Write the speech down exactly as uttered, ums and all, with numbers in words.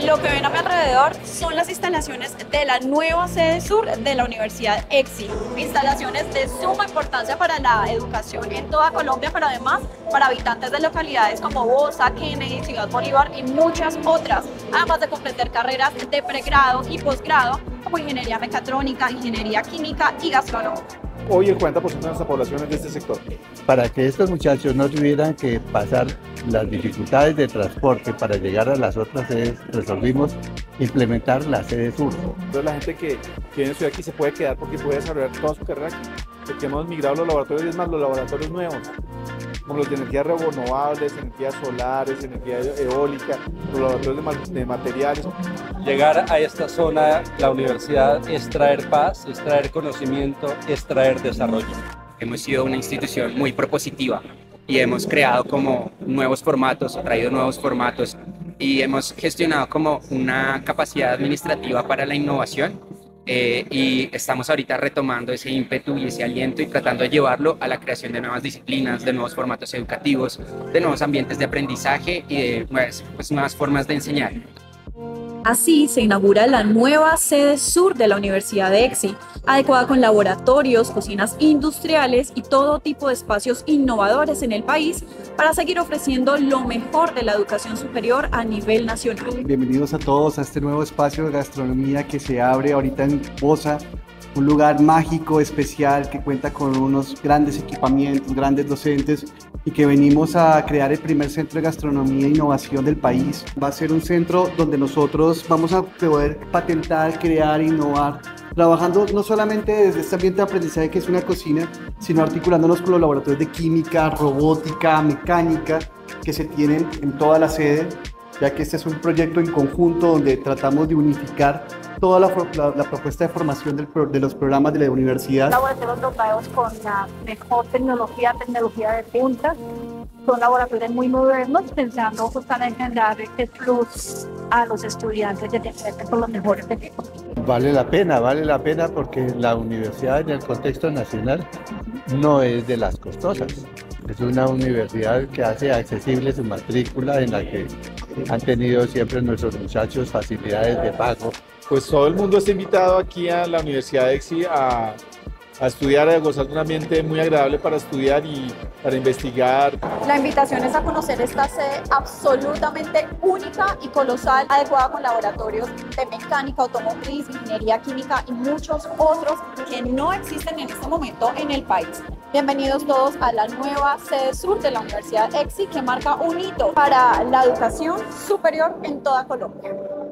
Lo que ven a mi alrededor son las instalaciones de la nueva sede sur de la Universidad EXI. Instalaciones de suma importancia para la educación en toda Colombia, pero además para habitantes de localidades como Bosa, Kennedy, Ciudad Bolívar y muchas otras, además de comprender carreras de pregrado y posgrado como ingeniería mecatrónica, ingeniería química y gastronomía. Hoy el cuarenta por ciento de nuestra población es de este sector. Para que estos muchachos no tuvieran que pasar las dificultades de transporte para llegar a las otras sedes, resolvimos implementar la sede sur. Entonces la gente que, que viene a estudiar aquí se puede quedar porque puede desarrollar toda su carrera aquí. Porque hemos migrado los laboratorios, y es más, los laboratorios nuevos, como los de energías renovables, energías solares, energía eólica, los laboratorios de, de materiales. Llegar a esta zona, la universidad, es traer paz, es traer conocimiento, es traer desarrollo. Hemos sido una institución muy propositiva y hemos creado como nuevos formatos, traído nuevos formatos y hemos gestionado como una capacidad administrativa para la innovación. Eh, y estamos ahorita retomando ese ímpetu y ese aliento y tratando de llevarlo a la creación de nuevas disciplinas, de nuevos formatos educativos, de nuevos ambientes de aprendizaje y de pues, pues, nuevas formas de enseñar. Así se inaugura la nueva sede sur de la Universidad de EXI, adecuada con laboratorios, cocinas industriales y todo tipo de espacios innovadores en el país para seguir ofreciendo lo mejor de la educación superior a nivel nacional. Bienvenidos a todos a este nuevo espacio de gastronomía que se abre ahorita en Bosa, un lugar mágico, especial, que cuenta con unos grandes equipamientos, grandes docentes y que venimos a crear el primer centro de gastronomía e innovación del país. Va a ser un centro donde nosotros vamos a poder patentar, crear, innovar, trabajando no solamente desde este ambiente de aprendizaje que es una cocina, sino articulándonos con los laboratorios de química, robótica, mecánica que se tienen en toda la sede, ya que este es un proyecto en conjunto donde tratamos de unificar toda la, la, la propuesta de formación del, de los programas de la universidad. Laboratorios dotados con la mejor tecnología, tecnología de punta. Son laboratorios muy modernos, pensando justamente en dar este plus a los estudiantes de tener con los mejores equipos. Vale la pena, vale la pena porque la universidad en el contexto nacional no es de las costosas. Es una universidad que hace accesible su matrícula, en la que han tenido siempre nuestros muchachos facilidades de pago. Pues todo el mundo está invitado aquí a la Universidad EXI a, a estudiar, a gozar de un ambiente muy agradable para estudiar y para investigar. La invitación es a conocer esta sede absolutamente única y colosal, adecuada con laboratorios de mecánica, automotriz, ingeniería química y muchos otros que no existen en este momento en el país. Bienvenidos todos a la nueva sede sur de la Universidad EXI, que marca un hito para la educación superior en toda Colombia.